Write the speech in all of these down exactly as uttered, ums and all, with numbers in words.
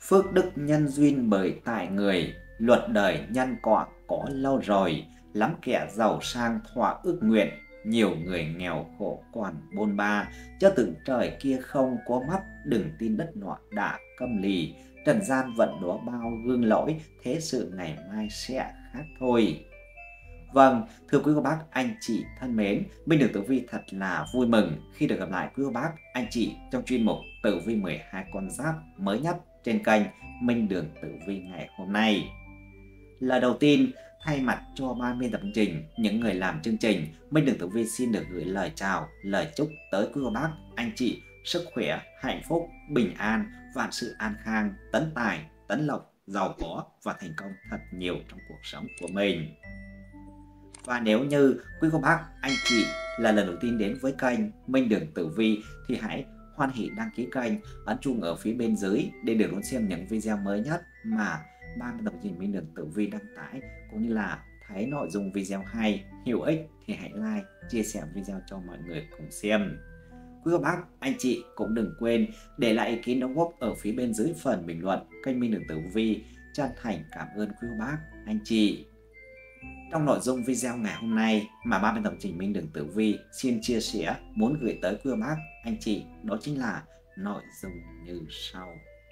Phước đức nhân duyên bởi tại người, luật đời nhân quả có lâu rồi, lắm kẻ giàu sang thỏa ước nguyện, nhiều người nghèo khổ còn bôn ba, chớ tưởng trời kia không có mắt, đừng tin đất nọ đã câm lì, trần gian vận đó bao gương lỗi, thế sự ngày mai sẽ khác thôi. Vâng, thưa quý cô bác, anh chị thân mến, Minh Đường Tử Vi thật là vui mừng khi được gặp lại quý cô bác, anh chị trong chuyên mục Tử Vi mười hai con giáp mới nhất trên kênh Minh Đường Tử Vi ngày hôm nay. Lời đầu tiên, thay mặt cho ban biên tập chương trình, những người làm chương trình, Minh Đường Tử Vi xin được gửi lời chào, lời chúc tới quý cô bác, anh chị sức khỏe, hạnh phúc, bình an, vạn sự an khang, tấn tài, tấn lộc, giàu có và thành công thật nhiều trong cuộc sống của mình. Và nếu như quý cô bác, anh chị là lần đầu tiên đến với kênh Minh Đường Tử Vi thì hãy hoan hỉ đăng ký kênh, ấn chuông ở phía bên dưới để được đón xem những video mới nhất mà ban biên tập chương trình Minh Đường Tử Vi đăng tải, cũng như là thấy nội dung video hay, hữu ích thì hãy like, chia sẻ video cho mọi người cùng xem. Quý cô bác, anh chị cũng đừng quên để lại ý kiến đóng góp ở phía bên dưới phần bình luận kênh Minh Đường Tử Vi. Chân thành cảm ơn quý cô bác, anh chị. Trong nội dung video ngày hôm nay mà ban biên tập chương trình Minh Đường Tử Vi xin chia sẻ, muốn gửi tới quý cô bác, anh chị, đó chính là nội dung như sau.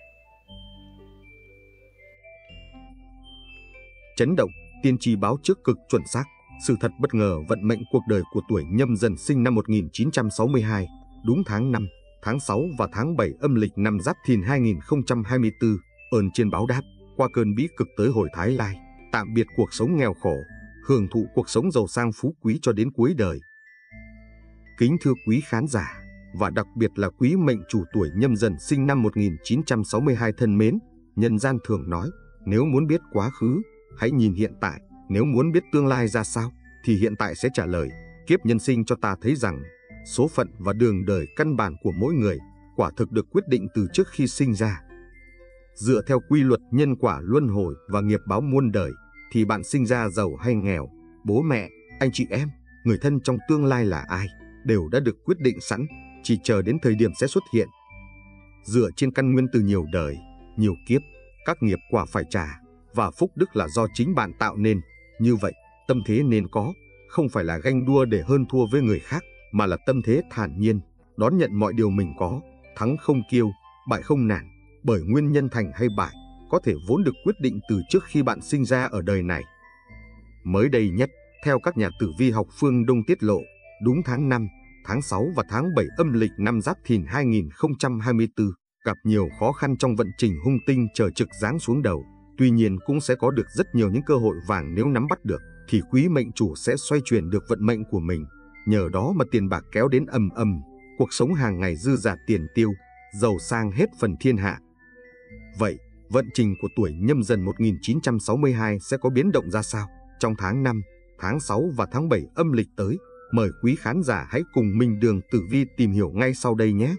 Chấn động, tiên tri báo trước cực chuẩn xác, sự thật bất ngờ vận mệnh cuộc đời của tuổi Nhâm Dần sinh năm một nghìn chín trăm sáu mươi hai, đúng tháng năm, tháng sáu và tháng bảy âm lịch năm Giáp Thìn hai nghìn không trăm hai mươi tư, ơn trên báo đáp, qua cơn bí cực tới hồi Thái Lai, tạm biệt cuộc sống nghèo khổ, hưởng thụ cuộc sống giàu sang phú quý cho đến cuối đời. Kính thưa quý khán giả, và đặc biệt là quý mệnh chủ tuổi Nhâm Dần sinh năm một nghìn chín trăm sáu mươi hai thân mến, nhân gian thường nói, nếu muốn biết quá khứ, hãy nhìn hiện tại, nếu muốn biết tương lai ra sao, thì hiện tại sẽ trả lời. Kiếp nhân sinh cho ta thấy rằng, số phận và đường đời căn bản của mỗi người, quả thực được quyết định từ trước khi sinh ra. Dựa theo quy luật nhân quả luân hồi và nghiệp báo muôn đời, thì bạn sinh ra giàu hay nghèo, bố mẹ, anh chị em, người thân trong tương lai là ai, đều đã được quyết định sẵn, chỉ chờ đến thời điểm sẽ xuất hiện. Dựa trên căn nguyên từ nhiều đời, nhiều kiếp, các nghiệp quả phải trả, và phúc đức là do chính bạn tạo nên. Như vậy, tâm thế nên có, không phải là ganh đua để hơn thua với người khác, mà là tâm thế thản nhiên, đón nhận mọi điều mình có, thắng không kiêu, bại không nản, bởi nguyên nhân thành hay bại, có thể vốn được quyết định từ trước khi bạn sinh ra ở đời này. Mới đây nhất, theo các nhà tử vi học phương Đông tiết lộ, đúng tháng năm, tháng sáu và tháng bảy âm lịch năm Giáp Thìn hai nghìn không trăm hai mươi tư, gặp nhiều khó khăn trong vận trình hung tinh chờ trực giáng xuống đầu. Tuy nhiên cũng sẽ có được rất nhiều những cơ hội vàng nếu nắm bắt được, thì quý mệnh chủ sẽ xoay chuyển được vận mệnh của mình. Nhờ đó mà tiền bạc kéo đến ầm ầm, cuộc sống hàng ngày dư dả tiền tiêu, giàu sang hết phần thiên hạ. Vậy, vận trình của tuổi Nhâm Dần một nghìn chín trăm sáu mươi hai sẽ có biến động ra sao trong tháng năm, tháng sáu và tháng bảy âm lịch tới? Mời quý khán giả hãy cùng Minh Đường Tử Vi tìm hiểu ngay sau đây nhé.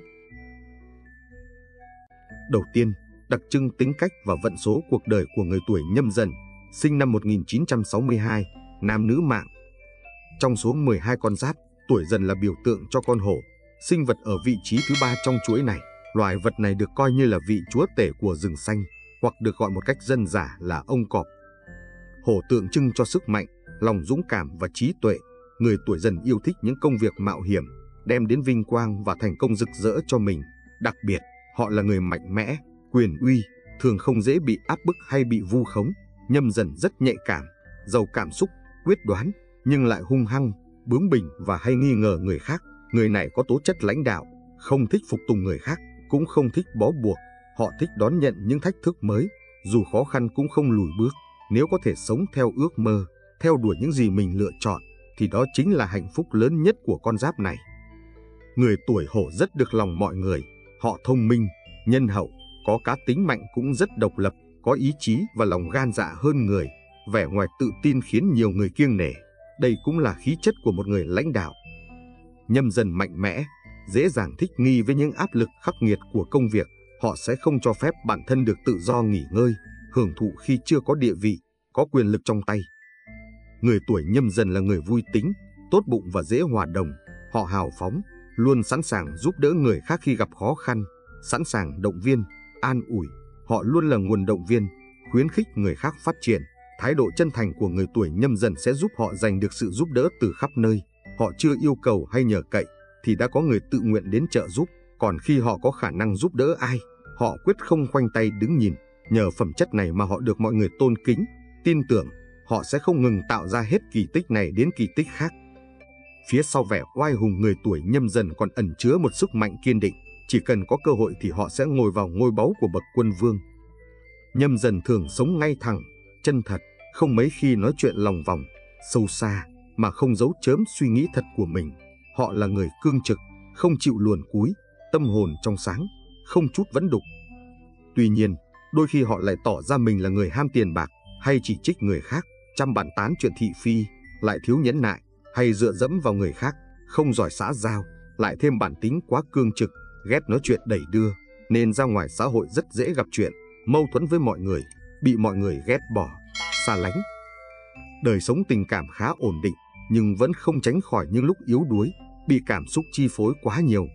Đầu tiên, đặc trưng tính cách và vận số cuộc đời của người tuổi Nhâm Dần, sinh năm một nghìn chín trăm sáu mươi hai, nam nữ mạng. Trong số mười hai con giáp, tuổi Dần là biểu tượng cho con hổ, sinh vật ở vị trí thứ ba trong chuỗi này. Loài vật này được coi như là vị chúa tể của rừng xanh, hoặc được gọi một cách dân dả là ông cọp. Hổ tượng trưng cho sức mạnh, lòng dũng cảm và trí tuệ. Người tuổi Dần yêu thích những công việc mạo hiểm, đem đến vinh quang và thành công rực rỡ cho mình. Đặc biệt, họ là người mạnh mẽ, quyền uy, thường không dễ bị áp bức hay bị vu khống. Nhâm Dần rất nhạy cảm, giàu cảm xúc, quyết đoán, nhưng lại hung hăng, bướng bỉnh và hay nghi ngờ người khác. Người này có tố chất lãnh đạo, không thích phục tùng người khác, cũng không thích bó buộc. Họ thích đón nhận những thách thức mới, dù khó khăn cũng không lùi bước. Nếu có thể sống theo ước mơ, theo đuổi những gì mình lựa chọn, thì đó chính là hạnh phúc lớn nhất của con giáp này. Người tuổi Hổ rất được lòng mọi người, họ thông minh, nhân hậu, có cá tính mạnh cũng rất độc lập, có ý chí và lòng gan dạ hơn người, vẻ ngoài tự tin khiến nhiều người kiêng nể. Đây cũng là khí chất của một người lãnh đạo. Nhâm Dần mạnh mẽ, dễ dàng thích nghi với những áp lực khắc nghiệt của công việc. Họ sẽ không cho phép bản thân được tự do nghỉ ngơi, hưởng thụ khi chưa có địa vị, có quyền lực trong tay. Người tuổi Nhâm Dần là người vui tính, tốt bụng và dễ hòa đồng. Họ hào phóng, luôn sẵn sàng giúp đỡ người khác khi gặp khó khăn, sẵn sàng động viên, an ủi, Họ luôn là nguồn động viên, khuyến khích người khác phát triển. Thái độ chân thành của người tuổi Nhâm Dần sẽ giúp họ giành được sự giúp đỡ từ khắp nơi. Họ chưa yêu cầu hay nhờ cậy thì đã có người tự nguyện đến trợ giúp. Còn khi họ có khả năng giúp đỡ ai, họ quyết không khoanh tay đứng nhìn. Nhờ phẩm chất này mà họ được mọi người tôn kính, tin tưởng. Họ sẽ không ngừng tạo ra hết kỳ tích này đến kỳ tích khác. Phía sau vẻ oai hùng, người tuổi Nhâm Dần còn ẩn chứa một sức mạnh kiên định. Chỉ cần có cơ hội thì họ sẽ ngồi vào ngôi báu của bậc quân vương. Nhâm Dần thường sống ngay thẳng, chân thật, không mấy khi nói chuyện lòng vòng, sâu xa, mà không giấu chớm suy nghĩ thật của mình. Họ là người cương trực, không chịu luồn cúi, tâm hồn trong sáng, không chút vẫn đục. Tuy nhiên, đôi khi họ lại tỏ ra mình là người ham tiền bạc, hay chỉ trích người khác, chăm bàn tán chuyện thị phi, lại thiếu nhẫn nại, hay dựa dẫm vào người khác, không giỏi xã giao, lại thêm bản tính quá cương trực, ghét nói chuyện đẩy đưa, nên ra ngoài xã hội rất dễ gặp chuyện, mâu thuẫn với mọi người, bị mọi người ghét bỏ, xa lánh. Đời sống tình cảm khá ổn định, nhưng vẫn không tránh khỏi những lúc yếu đuối, bị cảm xúc chi phối quá nhiều.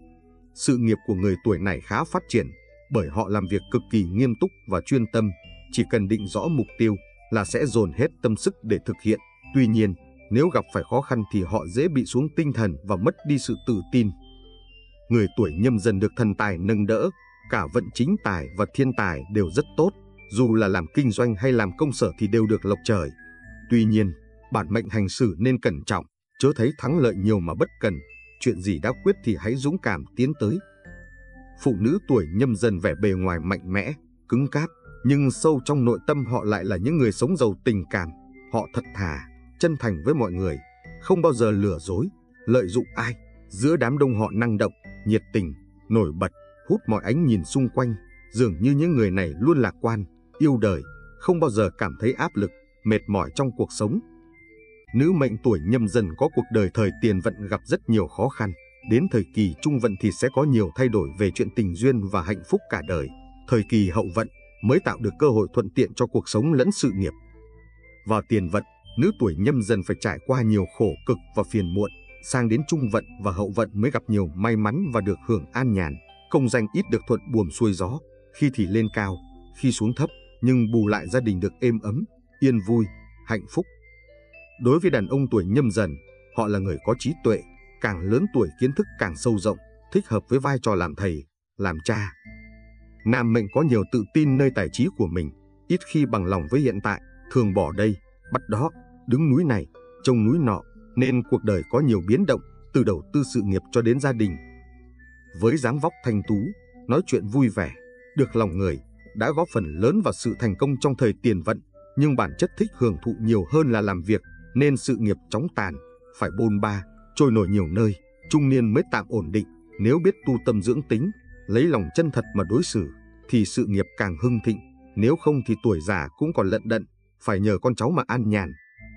Sự nghiệp của người tuổi này khá phát triển, bởi họ làm việc cực kỳ nghiêm túc và chuyên tâm, chỉ cần định rõ mục tiêu là sẽ dồn hết tâm sức để thực hiện. Tuy nhiên, nếu gặp phải khó khăn thì họ dễ bị xuống tinh thần và mất đi sự tự tin. Người tuổi Nhâm Dần được thần tài nâng đỡ, cả vận chính tài và thiên tài đều rất tốt, dù là làm kinh doanh hay làm công sở thì đều được lộc trời. Tuy nhiên, bản mệnh hành xử nên cẩn trọng, chớ thấy thắng lợi nhiều mà bất cần, chuyện gì đã quyết thì hãy dũng cảm tiến tới. Phụ nữ tuổi Nhâm Dần vẻ bề ngoài mạnh mẽ, cứng cáp, nhưng sâu trong nội tâm họ lại là những người sống giàu tình cảm. Họ thật thà, chân thành với mọi người, không bao giờ lừa dối, lợi dụng ai. Giữa đám đông họ năng động, nhiệt tình, nổi bật, hút mọi ánh nhìn xung quanh. Dường như những người này luôn lạc quan, yêu đời, không bao giờ cảm thấy áp lực, mệt mỏi trong cuộc sống. Nữ mệnh tuổi Nhâm Dần có cuộc đời thời tiền vận gặp rất nhiều khó khăn. Đến thời kỳ trung vận thì sẽ có nhiều thay đổi về chuyện tình duyên và hạnh phúc cả đời. Thời kỳ hậu vận mới tạo được cơ hội thuận tiện cho cuộc sống lẫn sự nghiệp. Vào tiền vận, nữ tuổi Nhâm Dần phải trải qua nhiều khổ cực và phiền muộn. Sang đến trung vận và hậu vận mới gặp nhiều may mắn và được hưởng an nhàn. Công danh ít được thuận buồm xuôi gió, khi thì lên cao, khi xuống thấp, nhưng bù lại gia đình được êm ấm, yên vui, hạnh phúc. Đối với đàn ông tuổi Nhâm Dần, họ là người có trí tuệ, càng lớn tuổi kiến thức càng sâu rộng, thích hợp với vai trò làm thầy, làm cha. Nam mệnh có nhiều tự tin nơi tài trí của mình, ít khi bằng lòng với hiện tại, thường bỏ đây, bắt đó, đứng núi này, trông núi nọ, nên cuộc đời có nhiều biến động, từ đầu tư sự nghiệp cho đến gia đình. Với dáng vóc thanh tú, nói chuyện vui vẻ, được lòng người, đã góp phần lớn vào sự thành công trong thời tiền vận, nhưng bản chất thích hưởng thụ nhiều hơn là làm việc, nên sự nghiệp chóng tàn, phải bôn ba, trôi nổi nhiều nơi, trung niên mới tạm ổn định. Nếu biết tu tâm dưỡng tính, lấy lòng chân thật mà đối xử, thì sự nghiệp càng hưng thịnh, nếu không thì tuổi già cũng còn lận đận, phải nhờ con cháu mà an nhàn.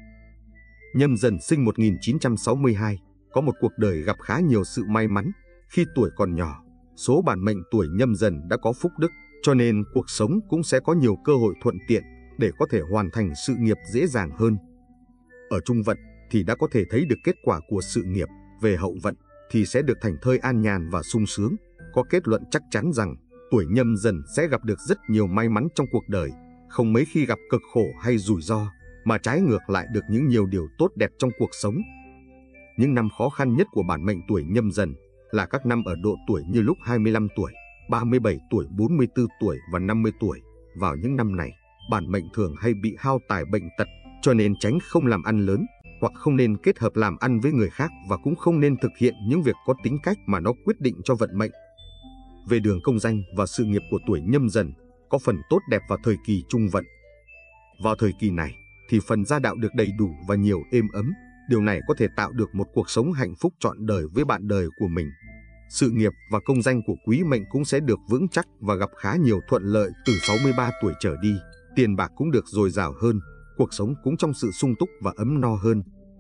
Nhâm Dần sinh một nghìn chín trăm sáu mươi hai, có một cuộc đời gặp khá nhiều sự may mắn. Khi tuổi còn nhỏ, số bản mệnh tuổi Nhâm Dần đã có phúc đức, cho nên cuộc sống cũng sẽ có nhiều cơ hội thuận tiện để có thể hoàn thành sự nghiệp dễ dàng hơn. Ở trung vận thì đã có thể thấy được kết quả của sự nghiệp, về hậu vận thì sẽ được thành thơi an nhàn và sung sướng. Có kết luận chắc chắn rằng tuổi Nhâm Dần sẽ gặp được rất nhiều may mắn trong cuộc đời, không mấy khi gặp cực khổ hay rủi ro, mà trái ngược lại được những nhiều điều tốt đẹp trong cuộc sống. Những năm khó khăn nhất của bản mệnh tuổi Nhâm Dần là các năm ở độ tuổi như lúc hai mươi lăm tuổi, ba mươi bảy tuổi, bốn mươi tư tuổi và năm mươi tuổi. Vào những năm này, bản mệnh thường hay bị hao tài bệnh tật, cho nên tránh không làm ăn lớn, hoặc không nên kết hợp làm ăn với người khác, và cũng không nên thực hiện những việc có tính cách mà nó quyết định cho vận mệnh. Về đường công danh và sự nghiệp của tuổi Nhâm Dần có phần tốt đẹp vào thời kỳ trung vận. Vào thời kỳ này thì phần gia đạo được đầy đủ và nhiều êm ấm. Điều này có thể tạo được một cuộc sống hạnh phúc trọn đời với bạn đời của mình. Sự nghiệp và công danh của quý mệnh cũng sẽ được vững chắc và gặp khá nhiều thuận lợi từ sáu mươi ba tuổi trở đi. Tiền bạc cũng được dồi dào hơn, cuộc sống cũng trong sự sung túc và ấm no hơn.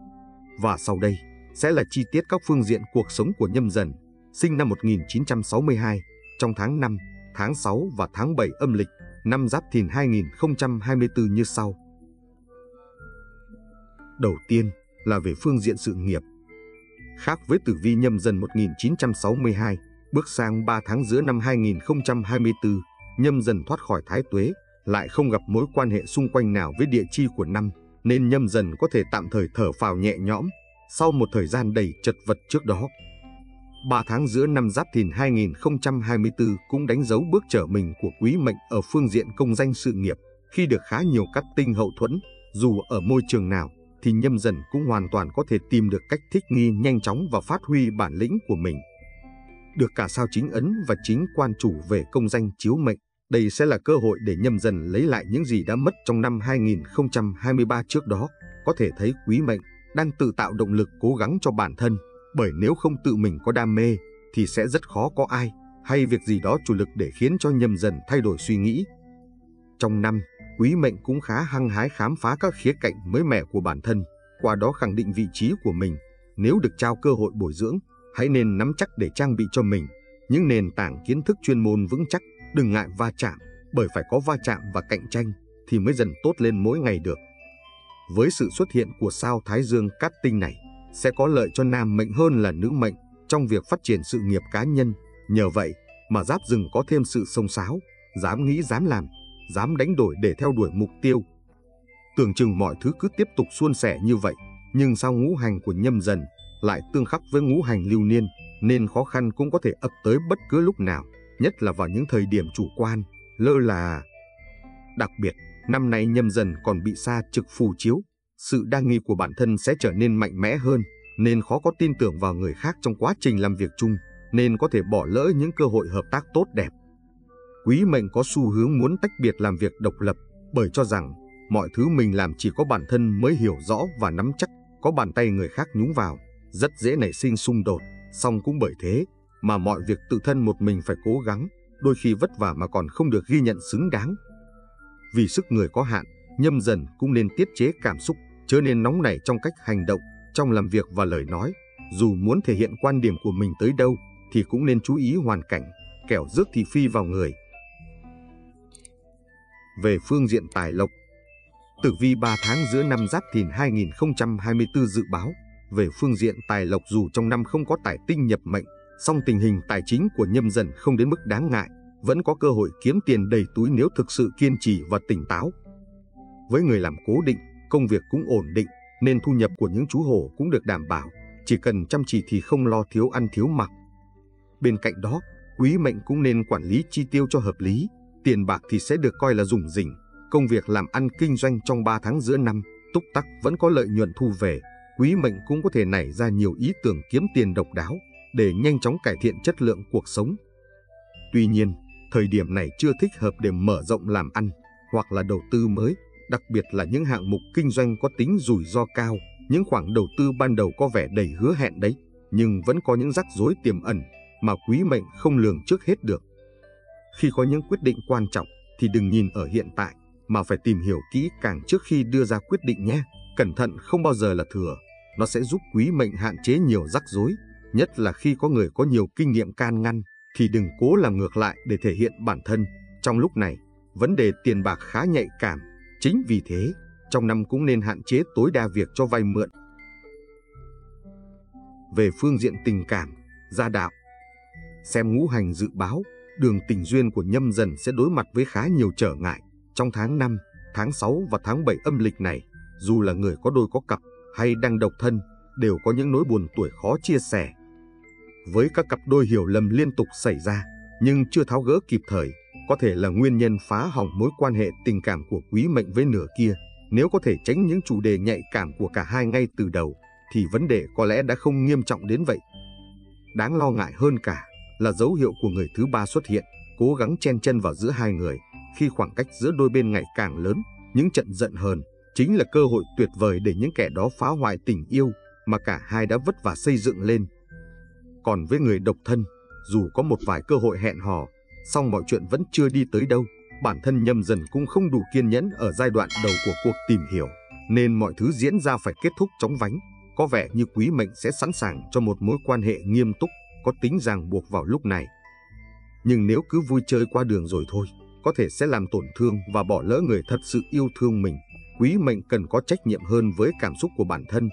Và sau đây sẽ là chi tiết các phương diện cuộc sống của Nhâm Dần, sinh năm một nghìn chín trăm sáu mươi hai, trong tháng năm, tháng sáu và tháng bảy âm lịch, năm Giáp Thìn hai nghìn không trăm hai mươi tư như sau. Đầu tiên là về phương diện sự nghiệp. Khác với tử vi Nhâm Dần một nghìn chín trăm sáu mươi hai, bước sang ba tháng giữa năm hai nghìn không trăm hai mươi tư, Nhâm Dần thoát khỏi thái tuế, lại không gặp mối quan hệ xung quanh nào với địa chi của năm, nên Nhâm Dần có thể tạm thời thở phào nhẹ nhõm sau một thời gian đầy chật vật trước đó. Ba tháng giữa năm Giáp Thìn hai nghìn không trăm hai mươi tư cũng đánh dấu bước trở mình của Quý Mệnh ở phương diện công danh sự nghiệp, khi được khá nhiều cát tinh hậu thuẫn. Dù ở môi trường nào thì Nhâm Dần cũng hoàn toàn có thể tìm được cách thích nghi nhanh chóng và phát huy bản lĩnh của mình. Được cả sao chính ấn và chính quan chủ về công danh chiếu mệnh, đây sẽ là cơ hội để Nhâm Dần lấy lại những gì đã mất trong năm hai nghìn không trăm hai mươi ba trước đó. Có thể thấy Quý Mệnh đang tự tạo động lực cố gắng cho bản thân, bởi nếu không tự mình có đam mê thì sẽ rất khó có ai hay việc gì đó chủ lực để khiến cho Nhâm Dần thay đổi suy nghĩ. Trong năm, Quý Mệnh cũng khá hăng hái khám phá các khía cạnh mới mẻ của bản thân, qua đó khẳng định vị trí của mình. Nếu được trao cơ hội bồi dưỡng, hãy nên nắm chắc để trang bị cho mình những nền tảng kiến thức chuyên môn vững chắc, đừng ngại va chạm, bởi phải có va chạm và cạnh tranh thì mới dần tốt lên mỗi ngày được. Với sự xuất hiện của sao Thái Dương cát tinh này, sẽ có lợi cho nam mệnh hơn là nữ mệnh trong việc phát triển sự nghiệp cá nhân. Nhờ vậy mà Giáp Dừng có thêm sự xông xáo, dám nghĩ dám làm, dám đánh đổi để theo đuổi mục tiêu. Tưởng chừng mọi thứ cứ tiếp tục suôn sẻ như vậy, nhưng sao ngũ hành của Nhâm Dần lại tương khắc với ngũ hành lưu niên, nên khó khăn cũng có thể ập tới bất cứ lúc nào, nhất là vào những thời điểm chủ quan, lơ là. Đặc biệt, năm nay Nhâm Dần còn bị sa trực phù chiếu, sự đa nghi của bản thân sẽ trở nên mạnh mẽ hơn, nên khó có tin tưởng vào người khác trong quá trình làm việc chung, nên có thể bỏ lỡ những cơ hội hợp tác tốt đẹp. Quý Mệnh có xu hướng muốn tách biệt làm việc độc lập, bởi cho rằng mọi thứ mình làm chỉ có bản thân mới hiểu rõ và nắm chắc, có bàn tay người khác nhúng vào, rất dễ nảy sinh xung đột. Song cũng bởi thế mà mọi việc tự thân một mình phải cố gắng, đôi khi vất vả mà còn không được ghi nhận xứng đáng. Vì sức người có hạn, Nhâm Dần cũng nên tiết chế cảm xúc, chớ nên nóng nảy trong cách hành động, trong làm việc và lời nói. Dù muốn thể hiện quan điểm của mình tới đâu thì cũng nên chú ý hoàn cảnh, kẻo rước thị phi vào người. Về phương diện tài lộc, tử vi ba tháng giữa năm Giáp Thìn hai nghìn không trăm hai mươi tư dự báo về phương diện tài lộc, dù trong năm không có tài tinh nhập mệnh, song tình hình tài chính của Nhâm Dần không đến mức đáng ngại, vẫn có cơ hội kiếm tiền đầy túi nếu thực sự kiên trì và tỉnh táo. Với người làm cố định, công việc cũng ổn định, nên thu nhập của những chú hổ cũng được đảm bảo, chỉ cần chăm chỉ thì không lo thiếu ăn thiếu mặc. Bên cạnh đó, Quý Mệnh cũng nên quản lý chi tiêu cho hợp lý, tiền bạc thì sẽ được coi là rủng rỉnh. Công việc làm ăn kinh doanh trong ba tháng giữa năm, túc tắc vẫn có lợi nhuận thu về. Quý Mệnh cũng có thể nảy ra nhiều ý tưởng kiếm tiền độc đáo để nhanh chóng cải thiện chất lượng cuộc sống. Tuy nhiên, thời điểm này chưa thích hợp để mở rộng làm ăn hoặc là đầu tư mới, đặc biệt là những hạng mục kinh doanh có tính rủi ro cao. Những khoản đầu tư ban đầu có vẻ đầy hứa hẹn đấy, nhưng vẫn có những rắc rối tiềm ẩn mà Quý Mệnh không lường trước hết được. Khi có những quyết định quan trọng thì đừng nhìn ở hiện tại, mà phải tìm hiểu kỹ càng trước khi đưa ra quyết định nhé. Cẩn thận không bao giờ là thừa, nó sẽ giúp Quý Mệnh hạn chế nhiều rắc rối, nhất là khi có người có nhiều kinh nghiệm can ngăn, thì đừng cố làm ngược lại để thể hiện bản thân. Trong lúc này, vấn đề tiền bạc khá nhạy cảm, chính vì thế, trong năm cũng nên hạn chế tối đa việc cho vay mượn. Về phương diện tình cảm, gia đạo, xem ngũ hành dự báo, đường tình duyên của Nhâm Dần sẽ đối mặt với khá nhiều trở ngại. Trong tháng năm, tháng sáu và tháng bảy âm lịch này, dù là người có đôi có cặp hay đang độc thân, đều có những nỗi buồn tuổi khó chia sẻ. Với các cặp đôi hiểu lầm liên tục xảy ra, nhưng chưa tháo gỡ kịp thời, có thể là nguyên nhân phá hỏng mối quan hệ tình cảm của Quý Mệnh với nửa kia. Nếu có thể tránh những chủ đề nhạy cảm của cả hai ngay từ đầu, thì vấn đề có lẽ đã không nghiêm trọng đến vậy. Đáng lo ngại hơn cả là dấu hiệu của người thứ ba xuất hiện, cố gắng chen chân vào giữa hai người. Khi khoảng cách giữa đôi bên ngày càng lớn, những trận giận hờn chính là cơ hội tuyệt vời để những kẻ đó phá hoại tình yêu mà cả hai đã vất vả xây dựng lên. Còn với người độc thân, dù có một vài cơ hội hẹn hò, song mọi chuyện vẫn chưa đi tới đâu. Bản thân Nhâm Dần cũng không đủ kiên nhẫn ở giai đoạn đầu của cuộc tìm hiểu, nên mọi thứ diễn ra phải kết thúc chóng vánh. Có vẻ như Quý Mệnh sẽ sẵn sàng cho một mối quan hệ nghiêm túc, có tính ràng buộc vào lúc này. Nhưng nếu cứ vui chơi qua đường rồi thôi, có thể sẽ làm tổn thương và bỏ lỡ người thật sự yêu thương mình. Quý Mệnh cần có trách nhiệm hơn với cảm xúc của bản thân.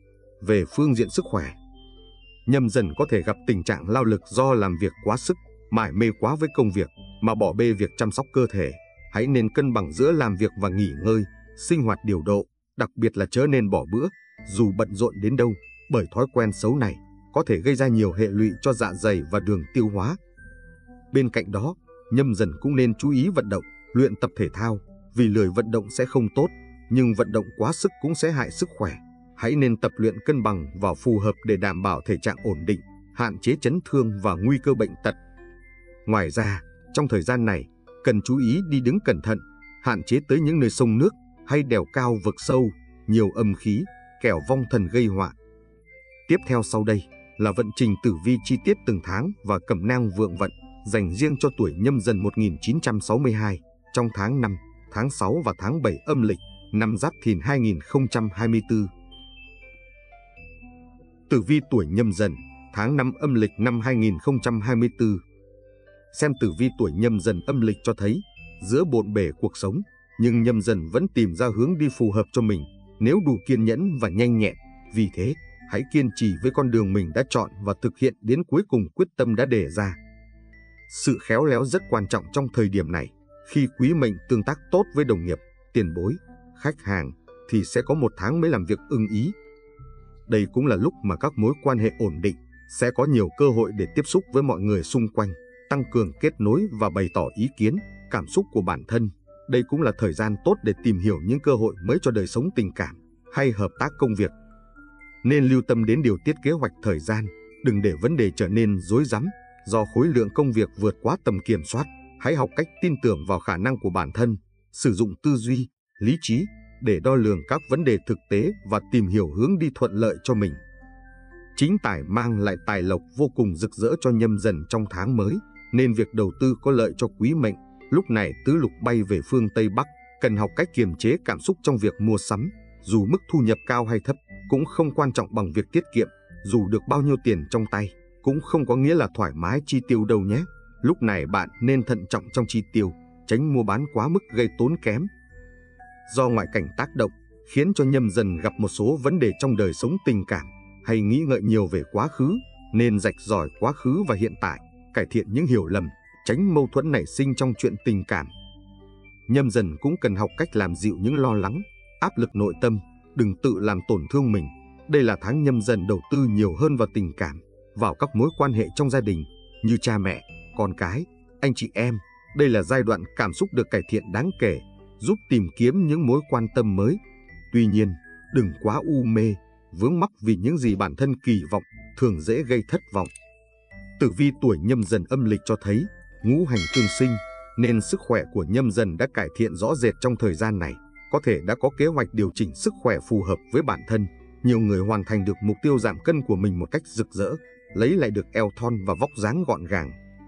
Về phương diện sức khỏe, Nhâm Dần có thể gặp tình trạng lao lực do làm việc quá sức, mải mê quá với công việc mà bỏ bê việc chăm sóc cơ thể. Hãy nên cân bằng giữa làm việc và nghỉ ngơi, sinh hoạt điều độ, đặc biệt là chớ nên bỏ bữa, dù bận rộn đến đâu, bởi thói quen xấu này có thể gây ra nhiều hệ lụy cho dạ dày và đường tiêu hóa. Bên cạnh đó, Nhâm Dần cũng nên chú ý vận động, luyện tập thể thao, vì lười vận động sẽ không tốt, nhưng vận động quá sức cũng sẽ hại sức khỏe. Hãy nên tập luyện cân bằng và phù hợp để đảm bảo thể trạng ổn định, hạn chế chấn thương và nguy cơ bệnh tật. Ngoài ra, trong thời gian này, cần chú ý đi đứng cẩn thận, hạn chế tới những nơi sông nước hay đèo cao vực sâu, nhiều âm khí, kẻo vong thần gây họa. Tiếp theo sau đây là vận trình tử vi chi tiết từng tháng và cẩm nang vượng vận dành riêng cho tuổi Nhâm Dần một nghìn chín trăm sáu mươi hai trong tháng năm, tháng sáu và tháng bảy âm lịch năm Giáp Thìn hai nghìn không trăm hai mươi tư. Tử vi tuổi Nhâm Dần tháng năm âm lịch năm hai nghìn không trăm hai mươi tư. Xem tử vi tuổi Nhâm Dần âm lịch cho thấy, giữa bộn bề cuộc sống, nhưng Nhâm Dần vẫn tìm ra hướng đi phù hợp cho mình, nếu đủ kiên nhẫn và nhanh nhẹn. Vì thế, hãy kiên trì với con đường mình đã chọn và thực hiện đến cuối cùng quyết tâm đã đề ra. Sự khéo léo rất quan trọng trong thời điểm này. Khi quý mệnh tương tác tốt với đồng nghiệp, tiền bối, khách hàng, thì sẽ có một tháng mới làm việc ưng ý. Đây cũng là lúc mà các mối quan hệ ổn định, sẽ có nhiều cơ hội để tiếp xúc với mọi người xung quanh, tăng cường kết nối và bày tỏ ý kiến, cảm xúc của bản thân. Đây cũng là thời gian tốt để tìm hiểu những cơ hội mới cho đời sống tình cảm hay hợp tác công việc. Nên lưu tâm đến điều tiết kế hoạch thời gian, đừng để vấn đề trở nên rối rắm do khối lượng công việc vượt quá tầm kiểm soát. Hãy học cách tin tưởng vào khả năng của bản thân, sử dụng tư duy, lý trí để đo lường các vấn đề thực tế và tìm hiểu hướng đi thuận lợi cho mình. Chính tài mang lại tài lộc vô cùng rực rỡ cho Nhâm Dần trong tháng mới, nên việc đầu tư có lợi cho quý mệnh. Lúc này tứ lục bay về phương Tây Bắc, cần học cách kiềm chế cảm xúc trong việc mua sắm. Dù mức thu nhập cao hay thấp, cũng không quan trọng bằng việc tiết kiệm. Dù được bao nhiêu tiền trong tay, cũng không có nghĩa là thoải mái chi tiêu đâu nhé. Lúc này bạn nên thận trọng trong chi tiêu, tránh mua bán quá mức gây tốn kém. Do ngoại cảnh tác động, khiến cho Nhâm Dần gặp một số vấn đề trong đời sống tình cảm, hay nghĩ ngợi nhiều về quá khứ, nên rạch ròi quá khứ và hiện tại, cải thiện những hiểu lầm, tránh mâu thuẫn nảy sinh trong chuyện tình cảm. Nhâm Dần cũng cần học cách làm dịu những lo lắng, áp lực nội tâm, đừng tự làm tổn thương mình. Đây là tháng Nhâm Dần đầu tư nhiều hơn vào tình cảm, vào các mối quan hệ trong gia đình, như cha mẹ, con cái, anh chị em. Đây là giai đoạn cảm xúc được cải thiện đáng kể, giúp tìm kiếm những mối quan tâm mới. Tuy nhiên, đừng quá u mê, vướng mắc vì những gì bản thân kỳ vọng, thường dễ gây thất vọng. Tử vi tuổi Nhâm Dần âm lịch cho thấy, ngũ hành tương sinh, nên sức khỏe của Nhâm Dần đã cải thiện rõ rệt trong thời gian này. Có thể đã có kế hoạch điều chỉnh sức khỏe phù hợp với bản thân. Nhiều người hoàn thành được mục tiêu giảm cân của mình một cách rực rỡ, lấy lại được eo thon và vóc dáng gọn gàng.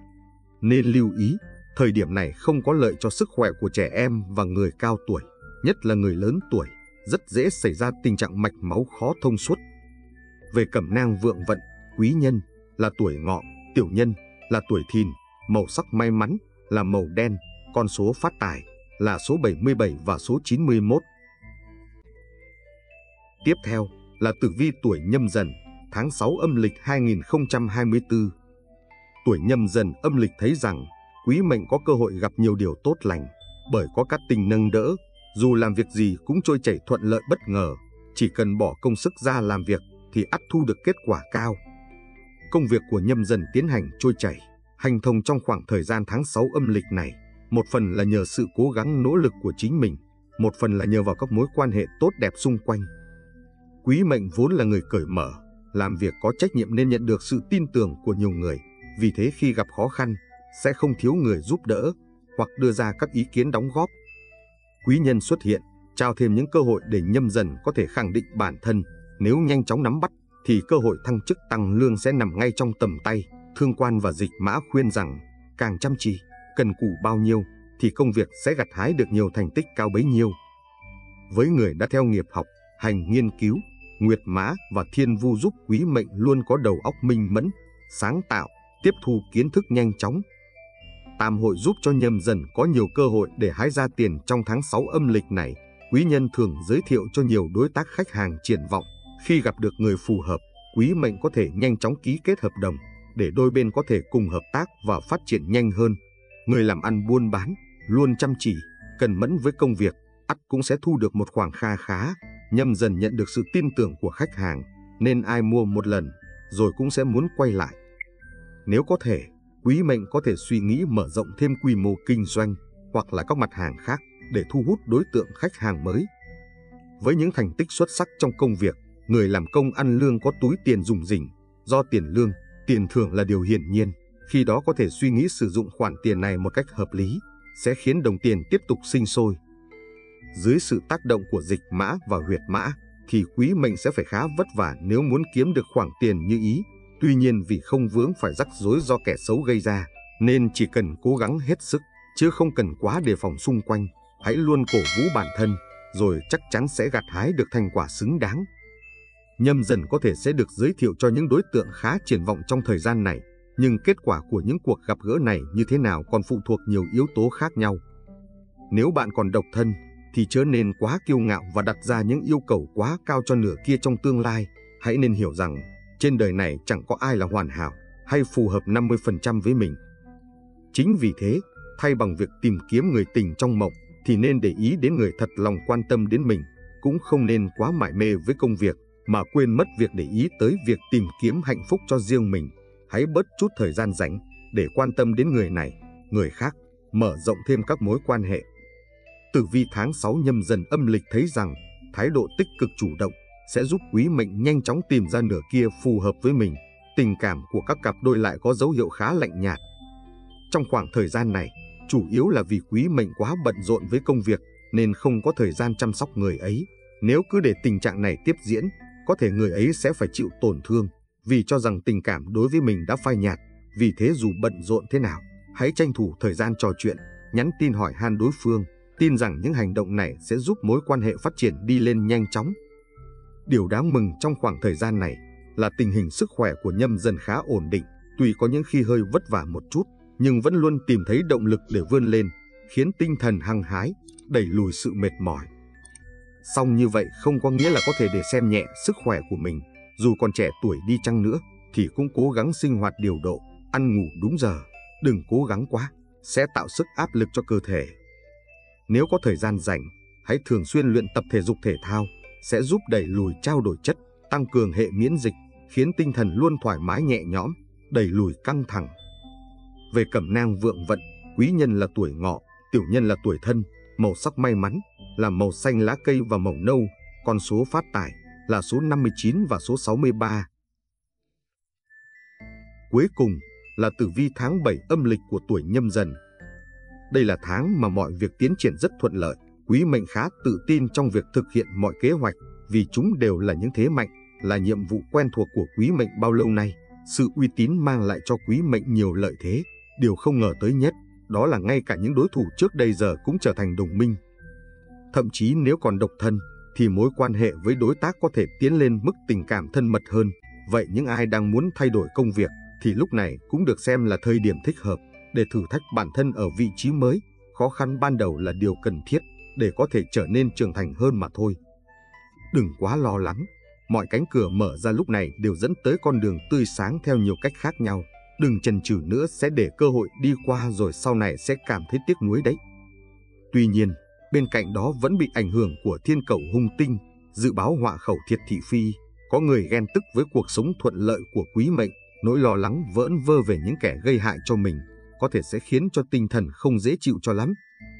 Nên lưu ý, thời điểm này không có lợi cho sức khỏe của trẻ em và người cao tuổi, nhất là người lớn tuổi, rất dễ xảy ra tình trạng mạch máu khó thông suốt. Về cẩm nang vượng vận, quý nhân là tuổi Ngọ, tiểu nhân là tuổi Thìn, màu sắc may mắn là màu đen, con số phát tài là số bảy mươi bảy và số chín mươi mốt. Tiếp theo là tử vi tuổi Nhâm Dần, tháng sáu âm lịch hai nghìn không trăm hai mươi tư. Tuổi Nhâm Dần âm lịch thấy rằng quý mệnh có cơ hội gặp nhiều điều tốt lành, bởi có cát tinh nâng đỡ, dù làm việc gì cũng trôi chảy thuận lợi bất ngờ. Chỉ cần bỏ công sức ra làm việc thì ắt thu được kết quả cao. Công việc của Nhâm Dần tiến hành trôi chảy, hành thông trong khoảng thời gian tháng sáu âm lịch này. Một phần là nhờ sự cố gắng nỗ lực của chính mình, một phần là nhờ vào các mối quan hệ tốt đẹp xung quanh. Quý mệnh vốn là người cởi mở, làm việc có trách nhiệm nên nhận được sự tin tưởng của nhiều người. Vì thế khi gặp khó khăn, sẽ không thiếu người giúp đỡ hoặc đưa ra các ý kiến đóng góp. Quý nhân xuất hiện, trao thêm những cơ hội để Nhâm Dần có thể khẳng định bản thân. Nếu nhanh chóng nắm bắt, thì cơ hội thăng chức tăng lương sẽ nằm ngay trong tầm tay. Thương quan và dịch mã khuyên rằng, càng chăm chỉ, cần cù bao nhiêu, thì công việc sẽ gặt hái được nhiều thành tích cao bấy nhiêu. Với người đã theo nghiệp học, hành nghiên cứu, Nguyệt Mã và Thiên Vu giúp quý mệnh luôn có đầu óc minh mẫn, sáng tạo, tiếp thu kiến thức nhanh chóng. Tam hội giúp cho Nhâm Dần có nhiều cơ hội để hái ra tiền trong tháng sáu âm lịch này. Quý nhân thường giới thiệu cho nhiều đối tác khách hàng triển vọng. Khi gặp được người phù hợp, quý mệnh có thể nhanh chóng ký kết hợp đồng, để đôi bên có thể cùng hợp tác và phát triển nhanh hơn. Người làm ăn buôn bán luôn chăm chỉ, cần mẫn với công việc, ắt cũng sẽ thu được một khoản kha khá. Nhâm Dần nhận được sự tin tưởng của khách hàng, nên ai mua một lần rồi cũng sẽ muốn quay lại. Nếu có thể, Quý Mệnh có thể suy nghĩ mở rộng thêm quy mô kinh doanh hoặc là các mặt hàng khác để thu hút đối tượng khách hàng mới. Với những thành tích xuất sắc trong công việc, người làm công ăn lương có túi tiền rủng rỉnh, do tiền lương, tiền thưởng là điều hiển nhiên. Khi đó có thể suy nghĩ sử dụng khoản tiền này một cách hợp lý, sẽ khiến đồng tiền tiếp tục sinh sôi. Dưới sự tác động của dịch mã và huyệt mã, thì Quý Mệnh sẽ phải khá vất vả nếu muốn kiếm được khoản tiền như ý. Tuy nhiên vì không vướng phải rắc rối do kẻ xấu gây ra, nên chỉ cần cố gắng hết sức, chứ không cần quá đề phòng xung quanh. Hãy luôn cổ vũ bản thân, rồi chắc chắn sẽ gặt hái được thành quả xứng đáng. Nhâm Dần có thể sẽ được giới thiệu cho những đối tượng khá triển vọng trong thời gian này, nhưng kết quả của những cuộc gặp gỡ này như thế nào còn phụ thuộc nhiều yếu tố khác nhau. Nếu bạn còn độc thân, thì chớ nên quá kiêu ngạo và đặt ra những yêu cầu quá cao cho nửa kia trong tương lai. Hãy nên hiểu rằng, trên đời này chẳng có ai là hoàn hảo hay phù hợp năm mươi phần trăm với mình. Chính vì thế, thay bằng việc tìm kiếm người tình trong mộng, thì nên để ý đến người thật lòng quan tâm đến mình. Cũng không nên quá mải mê với công việc, mà quên mất việc để ý tới việc tìm kiếm hạnh phúc cho riêng mình. Hãy bớt chút thời gian rảnh để quan tâm đến người này, người khác, mở rộng thêm các mối quan hệ. Tử vi tháng sáu Nhâm Dần âm lịch thấy rằng, thái độ tích cực chủ động sẽ giúp Quý Mệnh nhanh chóng tìm ra nửa kia phù hợp với mình. Tình cảm của các cặp đôi lại có dấu hiệu khá lạnh nhạt. Trong khoảng thời gian này, chủ yếu là vì Quý Mệnh quá bận rộn với công việc nên không có thời gian chăm sóc người ấy. Nếu cứ để tình trạng này tiếp diễn, có thể người ấy sẽ phải chịu tổn thương vì cho rằng tình cảm đối với mình đã phai nhạt. Vì thế dù bận rộn thế nào, hãy tranh thủ thời gian trò chuyện, nhắn tin hỏi han đối phương, tin rằng những hành động này sẽ giúp mối quan hệ phát triển đi lên nhanh chóng. Điều đáng mừng trong khoảng thời gian này là tình hình sức khỏe của Nhâm Dần khá ổn định, tuy có những khi hơi vất vả một chút, nhưng vẫn luôn tìm thấy động lực để vươn lên, khiến tinh thần hăng hái, đẩy lùi sự mệt mỏi. Song như vậy không có nghĩa là có thể để xem nhẹ sức khỏe của mình. Dù còn trẻ tuổi đi chăng nữa, thì cũng cố gắng sinh hoạt điều độ, ăn ngủ đúng giờ. Đừng cố gắng quá, sẽ tạo sức áp lực cho cơ thể. Nếu có thời gian rảnh, hãy thường xuyên luyện tập thể dục thể thao, sẽ giúp đẩy lùi trao đổi chất, tăng cường hệ miễn dịch, khiến tinh thần luôn thoải mái nhẹ nhõm, đẩy lùi căng thẳng. Về cẩm nang vượng vận, quý nhân là tuổi Ngọ, tiểu nhân là tuổi Thân. Màu sắc may mắn là màu xanh lá cây và màu nâu. Con số phát tài là số năm mươi chín và số sáu mươi ba. Cuối cùng là tử vi tháng bảy âm lịch của tuổi Nhâm Dần. Đây là tháng mà mọi việc tiến triển rất thuận lợi. Quý Mệnh khá tự tin trong việc thực hiện mọi kế hoạch, vì chúng đều là những thế mạnh, là nhiệm vụ quen thuộc của Quý Mệnh bao lâu nay. Sự uy tín mang lại cho Quý Mệnh nhiều lợi thế. Điều không ngờ tới nhất, đó là ngay cả những đối thủ trước đây giờ cũng trở thành đồng minh. Thậm chí nếu còn độc thân, thì mối quan hệ với đối tác có thể tiến lên mức tình cảm thân mật hơn. Vậy những ai đang muốn thay đổi công việc, thì lúc này cũng được xem là thời điểm thích hợp để thử thách bản thân ở vị trí mới. Khó khăn ban đầu là điều cần thiết để có thể trở nên trưởng thành hơn mà thôi. Đừng quá lo lắng, mọi cánh cửa mở ra lúc này đều dẫn tới con đường tươi sáng theo nhiều cách khác nhau. Đừng chần chừ nữa, sẽ để cơ hội đi qua rồi sau này sẽ cảm thấy tiếc nuối đấy. Tuy nhiên, bên cạnh đó vẫn bị ảnh hưởng của thiên cẩu hung tinh, dự báo họa khẩu thiệt thị phi. Có người ghen tức với cuộc sống thuận lợi của Quý Mệnh, nỗi lo lắng vỡn vơ về những kẻ gây hại cho mình, có thể sẽ khiến cho tinh thần không dễ chịu cho lắm.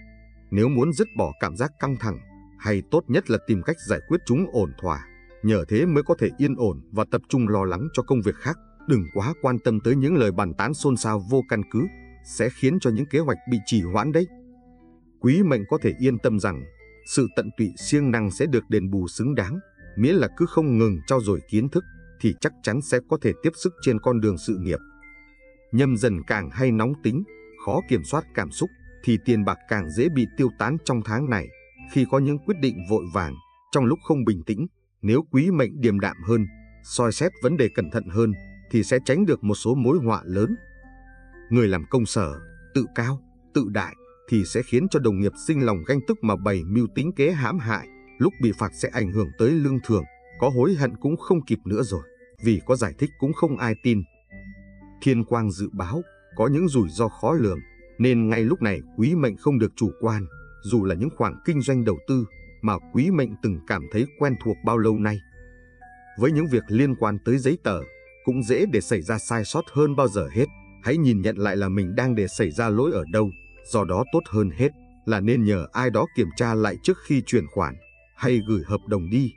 Nếu muốn dứt bỏ cảm giác căng thẳng, hay tốt nhất là tìm cách giải quyết chúng ổn thỏa, nhờ thế mới có thể yên ổn và tập trung lo lắng cho công việc khác. Đừng quá quan tâm tới những lời bàn tán xôn xao vô căn cứ, sẽ khiến cho những kế hoạch bị trì hoãn đấy. Quý Mệnh có thể yên tâm rằng, sự tận tụy siêng năng sẽ được đền bù xứng đáng. Miễn là cứ không ngừng trau dồi kiến thức, thì chắc chắn sẽ có thể tiếp sức trên con đường sự nghiệp. Nhâm Dần càng hay nóng tính, khó kiểm soát cảm xúc, thì tiền bạc càng dễ bị tiêu tán trong tháng này. Khi có những quyết định vội vàng, trong lúc không bình tĩnh, nếu Quý Mệnh điềm đạm hơn, soi xét vấn đề cẩn thận hơn, thì sẽ tránh được một số mối họa lớn. Người làm công sở, tự cao, tự đại, thì sẽ khiến cho đồng nghiệp sinh lòng ganh tức mà bày mưu tính kế hãm hại. Lúc bị phạt sẽ ảnh hưởng tới lương thưởng, có hối hận cũng không kịp nữa rồi, vì có giải thích cũng không ai tin. Thiên quang dự báo có những rủi ro khó lường, nên ngay lúc này quý mệnh không được chủ quan, dù là những khoản kinh doanh đầu tư mà quý mệnh từng cảm thấy quen thuộc bao lâu nay. Với những việc liên quan tới giấy tờ, cũng dễ để xảy ra sai sót hơn bao giờ hết. Hãy nhìn nhận lại là mình đang để xảy ra lỗi ở đâu, do đó tốt hơn hết là nên nhờ ai đó kiểm tra lại trước khi chuyển khoản hay gửi hợp đồng đi.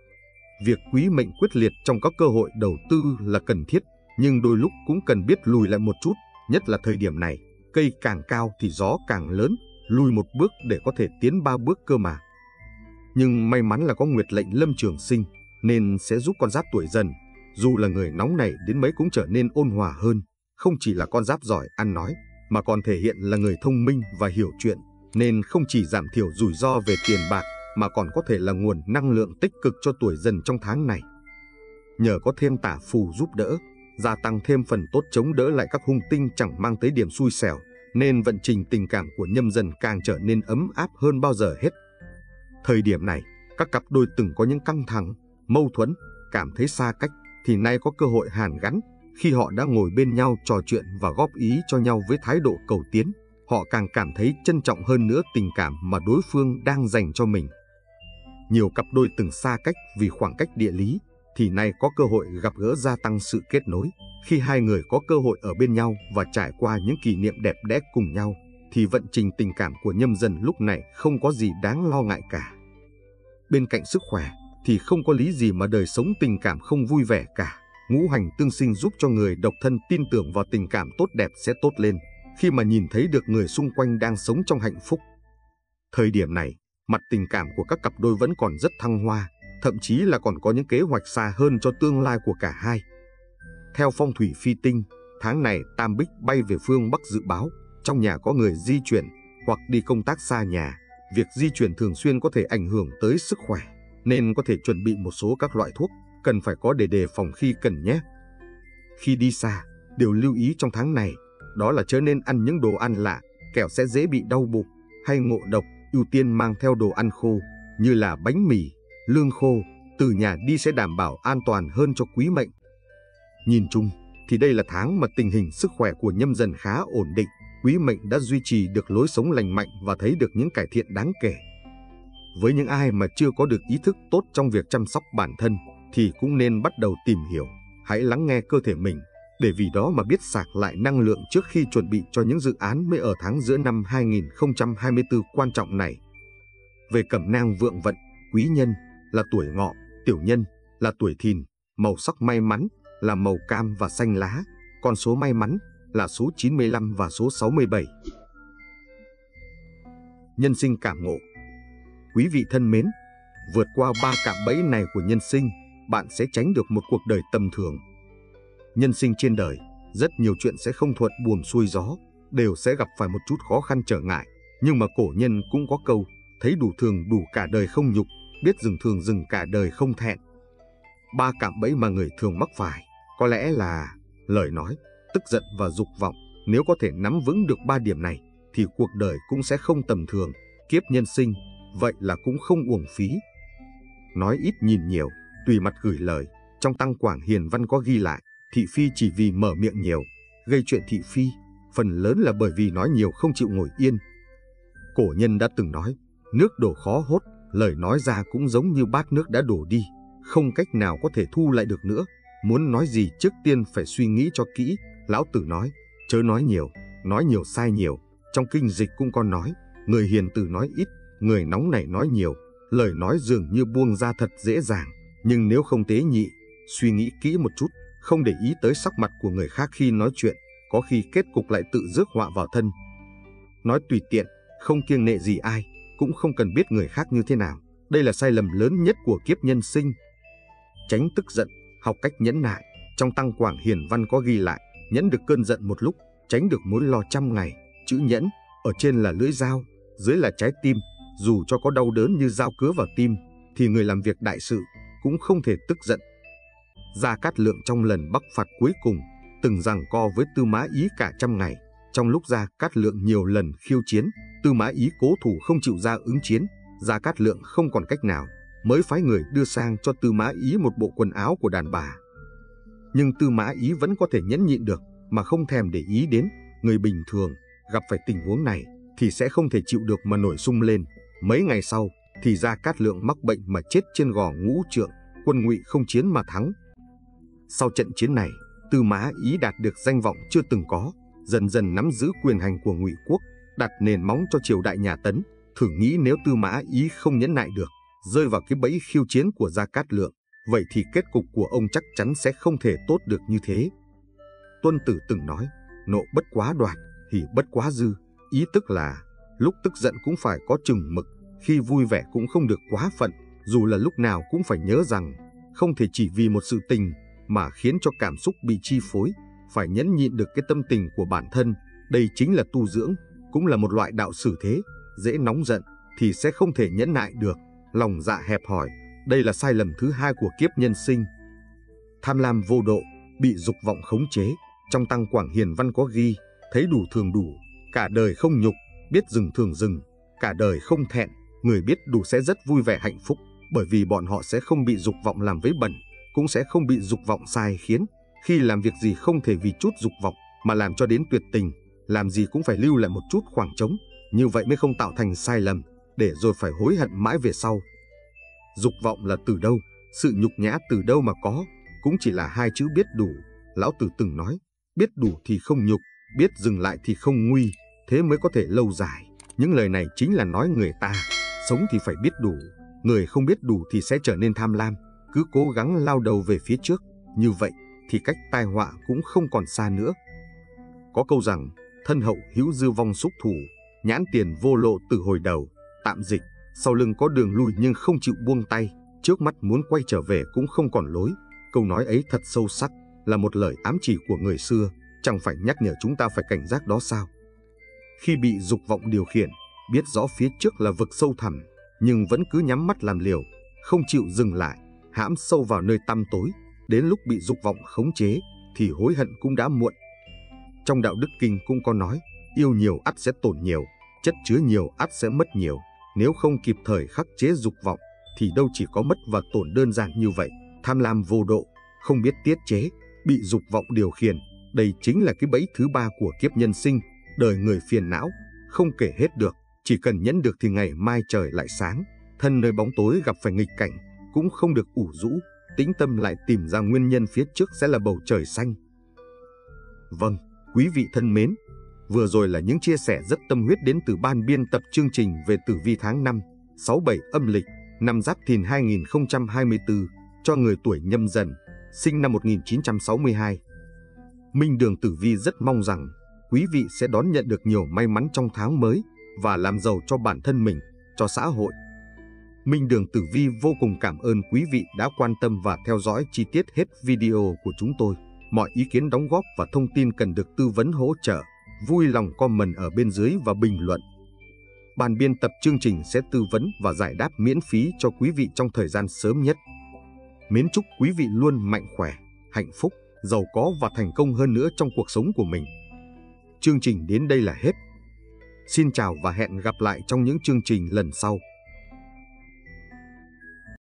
Việc quý mệnh quyết liệt trong các cơ hội đầu tư là cần thiết, nhưng đôi lúc cũng cần biết lùi lại một chút, nhất là thời điểm này, cây càng cao thì gió càng lớn, lùi một bước để có thể tiến ba bước cơ mà. Nhưng may mắn là có nguyệt lệnh Lâm Trường Sinh, nên sẽ giúp con giáp tuổi Dần, dù là người nóng này đến mấy cũng trở nên ôn hòa hơn. Không chỉ là con giáp giỏi ăn nói, mà còn thể hiện là người thông minh và hiểu chuyện, nên không chỉ giảm thiểu rủi ro về tiền bạc, mà còn có thể là nguồn năng lượng tích cực cho tuổi Dần trong tháng này. Nhờ có thêm tả phù giúp đỡ, gia tăng thêm phần tốt chống đỡ lại các hung tinh chẳng mang tới điểm xui xẻo, nên vận trình tình cảm của Nhâm Dần càng trở nên ấm áp hơn bao giờ hết. Thời điểm này, các cặp đôi từng có những căng thẳng, mâu thuẫn, cảm thấy xa cách, thì nay có cơ hội hàn gắn. Khi họ đã ngồi bên nhau trò chuyện và góp ý cho nhau với thái độ cầu tiến, họ càng cảm thấy trân trọng hơn nữa tình cảm mà đối phương đang dành cho mình. Nhiều cặp đôi từng xa cách vì khoảng cách địa lý, thì nay có cơ hội gặp gỡ, gia tăng sự kết nối. Khi hai người có cơ hội ở bên nhau và trải qua những kỷ niệm đẹp đẽ cùng nhau, thì vận trình tình cảm của Nhâm Dần lúc này không có gì đáng lo ngại cả. Bên cạnh sức khỏe, thì không có lý gì mà đời sống tình cảm không vui vẻ cả. Ngũ hành tương sinh giúp cho người độc thân tin tưởng vào tình cảm tốt đẹp sẽ tốt lên khi mà nhìn thấy được người xung quanh đang sống trong hạnh phúc. Thời điểm này, mặt tình cảm của các cặp đôi vẫn còn rất thăng hoa, thậm chí là còn có những kế hoạch xa hơn cho tương lai của cả hai. Theo phong thủy phi tinh, tháng này Tam Bích bay về phương Bắc dự báo, trong nhà có người di chuyển hoặc đi công tác xa nhà. Việc di chuyển thường xuyên có thể ảnh hưởng tới sức khỏe, nên có thể chuẩn bị một số các loại thuốc cần phải có để đề phòng khi cần nhé. Khi đi xa, điều lưu ý trong tháng này đó là chớ nên ăn những đồ ăn lạ, kẻo sẽ dễ bị đau bụng hay ngộ độc. Ưu tiên mang theo đồ ăn khô như là bánh mì, lương khô từ nhà đi sẽ đảm bảo an toàn hơn cho quý mệnh. Nhìn chung thì đây là tháng mà tình hình sức khỏe của Nhâm Dần khá ổn định. Quý mệnh đã duy trì được lối sống lành mạnh và thấy được những cải thiện đáng kể. Với những ai mà chưa có được ý thức tốt trong việc chăm sóc bản thân thì cũng nên bắt đầu tìm hiểu, hãy lắng nghe cơ thể mình, để vì đó mà biết sạc lại năng lượng trước khi chuẩn bị cho những dự án mới ở tháng giữa năm hai nghìn không trăm hai mươi tư quan trọng này. Về cẩm nang vượng vận, quý nhân là tuổi Ngọ, tiểu nhân là tuổi Thìn, màu sắc may mắn là màu cam và xanh lá, con số may mắn là số chín mươi lăm và số sáu mươi bảy. Nhân sinh cảm ngộ. Quý vị thân mến, vượt qua ba cạm bẫy này của nhân sinh, bạn sẽ tránh được một cuộc đời tầm thường. Nhân sinh trên đời, rất nhiều chuyện sẽ không thuận buồm xuôi gió, đều sẽ gặp phải một chút khó khăn trở ngại. Nhưng mà cổ nhân cũng có câu, thấy đủ thường đủ cả đời không nhục, biết dừng thường dừng cả đời không thẹn. Ba cạm bẫy mà người thường mắc phải, có lẽ là lời nói, tức giận và dục vọng. Nếu có thể nắm vững được ba điểm này, thì cuộc đời cũng sẽ không tầm thường. Kiếp nhân sinh, vậy là cũng không uổng phí. Nói ít nhìn nhiều, tùy mặt gửi lời. Trong Tăng Quảng Hiền Văn có ghi lại, thị phi chỉ vì mở miệng nhiều, gây chuyện thị phi, phần lớn là bởi vì nói nhiều không chịu ngồi yên. Cổ nhân đã từng nói, nước đổ khó hốt, lời nói ra cũng giống như bát nước đã đổ đi, không cách nào có thể thu lại được nữa. Muốn nói gì trước tiên phải suy nghĩ cho kỹ. Lão Tử nói, chớ nói nhiều, nói nhiều sai nhiều. Trong kinh dịch cũng có nói, người hiền từ nói ít, người nóng nảy nói nhiều. Lời nói dường như buông ra thật dễ dàng, nhưng nếu không tế nhị, suy nghĩ kỹ một chút, không để ý tới sắc mặt của người khác khi nói chuyện, có khi kết cục lại tự rước họa vào thân. Nói tùy tiện, không kiêng nệ gì ai, cũng không cần biết người khác như thế nào. Đây là sai lầm lớn nhất của kiếp nhân sinh. Tránh tức giận, học cách nhẫn nại. Trong Tăng Quảng Hiền Văn có ghi lại, nhẫn được cơn giận một lúc, tránh được mối lo trăm ngày. Chữ nhẫn, ở trên là lưỡi dao, dưới là trái tim. Dù cho có đau đớn như dao cứa vào tim, thì người làm việc đại sự cũng không thể tức giận. Gia Cát Lượng trong lần bắc phạt cuối cùng, từng giằng co với Tư Mã Ý cả trăm ngày. Trong lúc Gia Cát Lượng nhiều lần khiêu chiến, Tư Mã Ý cố thủ không chịu ra ứng chiến. Gia Cát Lượng không còn cách nào, mới phái người đưa sang cho Tư Mã Ý một bộ quần áo của đàn bà. Nhưng Tư Mã Ý vẫn có thể nhẫn nhịn được, mà không thèm để ý đến. Người bình thường gặp phải tình huống này thì sẽ không thể chịu được mà nổi sung lên. Mấy ngày sau thì Gia Cát Lượng mắc bệnh mà chết trên gò Ngũ Trượng, quân Ngụy không chiến mà thắng. Sau trận chiến này, Tư Mã Ý đạt được danh vọng chưa từng có, dần dần nắm giữ quyền hành của Ngụy quốc, đặt nền móng cho triều đại nhà Tấn. Thử nghĩ nếu Tư Mã Ý không nhẫn nại được, rơi vào cái bẫy khiêu chiến của Gia Cát Lượng, vậy thì kết cục của ông chắc chắn sẽ không thể tốt được như thế. Tuân Tử từng nói, nộ bất quá đoạt, hỉ bất quá dư, ý tức là lúc tức giận cũng phải có chừng mực, khi vui vẻ cũng không được quá phận, dù là lúc nào cũng phải nhớ rằng không thể chỉ vì một sự tình mà khiến cho cảm xúc bị chi phối, phải nhẫn nhịn được cái tâm tình của bản thân. Đây chính là tu dưỡng, cũng là một loại đạo xử thế. Dễ nóng giận thì sẽ không thể nhẫn nại được, lòng dạ hẹp hòi, đây là sai lầm thứ hai của kiếp nhân sinh. Tham lam vô độ, bị dục vọng khống chế. Trong Tăng Quảng Hiền Văn có ghi, thấy đủ thường đủ, cả đời không nhục, biết dừng thường dừng, cả đời không thẹn. Người biết đủ sẽ rất vui vẻ hạnh phúc, bởi vì bọn họ sẽ không bị dục vọng làm vấy bẩn, cũng sẽ không bị dục vọng sai khiến. Khi làm việc gì không thể vì chút dục vọng mà làm cho đến tuyệt tình, làm gì cũng phải lưu lại một chút khoảng trống, như vậy mới không tạo thành sai lầm, để rồi phải hối hận mãi về sau. Dục vọng là từ đâu, sự nhục nhã từ đâu mà có, cũng chỉ là hai chữ biết đủ. Lão Tử từng nói, biết đủ thì không nhục, biết dừng lại thì không nguy, thế mới có thể lâu dài. Những lời này chính là nói người ta, sống thì phải biết đủ, người không biết đủ thì sẽ trở nên tham lam, cứ cố gắng lao đầu về phía trước, như vậy thì cách tai họa cũng không còn xa nữa. Có câu rằng, thân hậu hữu dư vong xúc thủ, nhãn tiền vô lộ từ hồi đầu. Tạm dịch, sau lưng có đường lui nhưng không chịu buông tay, trước mắt muốn quay trở về cũng không còn lối. Câu nói ấy thật sâu sắc, là một lời ám chỉ của người xưa, chẳng phải nhắc nhở chúng ta phải cảnh giác đó sao? Khi bị dục vọng điều khiển, biết rõ phía trước là vực sâu thẳm, nhưng vẫn cứ nhắm mắt làm liều, không chịu dừng lại, hãm sâu vào nơi tăm tối, đến lúc bị dục vọng khống chế thì hối hận cũng đã muộn. Trong Đạo Đức Kinh cũng có nói, yêu nhiều ắt sẽ tổn nhiều, chất chứa nhiều ắt sẽ mất nhiều. Nếu không kịp thời khắc chế dục vọng thì đâu chỉ có mất và tổn đơn giản như vậy. Tham lam vô độ, không biết tiết chế, bị dục vọng điều khiển, đây chính là cái bẫy thứ ba của kiếp nhân sinh. Đời người phiền não, không kể hết được, chỉ cần nhẫn được thì ngày mai trời lại sáng. Thân nơi bóng tối gặp phải nghịch cảnh, cũng không được ủ rũ, tĩnh tâm lại tìm ra nguyên nhân phía trước sẽ là bầu trời xanh. Vâng, quý vị thân mến, vừa rồi là những chia sẻ rất tâm huyết đến từ ban biên tập chương trình về tử vi tháng năm, sáu bảy âm lịch, năm Giáp Thìn hai nghìn không trăm hai mươi tư, cho người tuổi Nhâm Dần, sinh năm một nghìn chín trăm sáu mươi hai. Minh Đường Tử Vi rất mong rằng quý vị sẽ đón nhận được nhiều may mắn trong tháng mới và làm giàu cho bản thân mình, cho xã hội. Minh Đường Tử Vi vô cùng cảm ơn quý vị đã quan tâm và theo dõi chi tiết hết video của chúng tôi. Mọi ý kiến đóng góp và thông tin cần được tư vấn hỗ trợ, vui lòng comment ở bên dưới và bình luận. Ban biên tập chương trình sẽ tư vấn và giải đáp miễn phí cho quý vị trong thời gian sớm nhất. Mến chúc quý vị luôn mạnh khỏe, hạnh phúc, giàu có và thành công hơn nữa trong cuộc sống của mình. Chương trình đến đây là hết. Xin chào và hẹn gặp lại trong những chương trình lần sau.